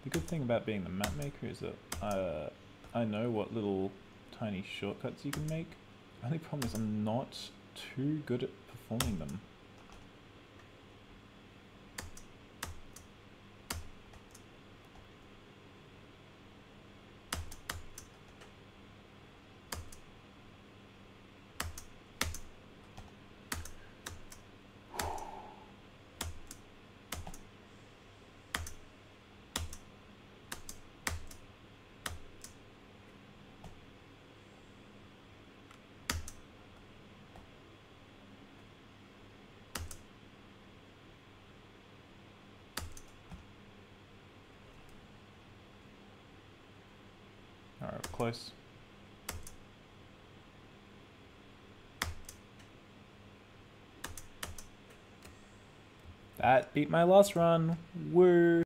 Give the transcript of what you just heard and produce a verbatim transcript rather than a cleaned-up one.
The good thing about being the map maker is that uh, I know what little tiny shortcuts you can make. The only problem is I'm not too good at performing them. Alright, close. That beat my last run. Woo!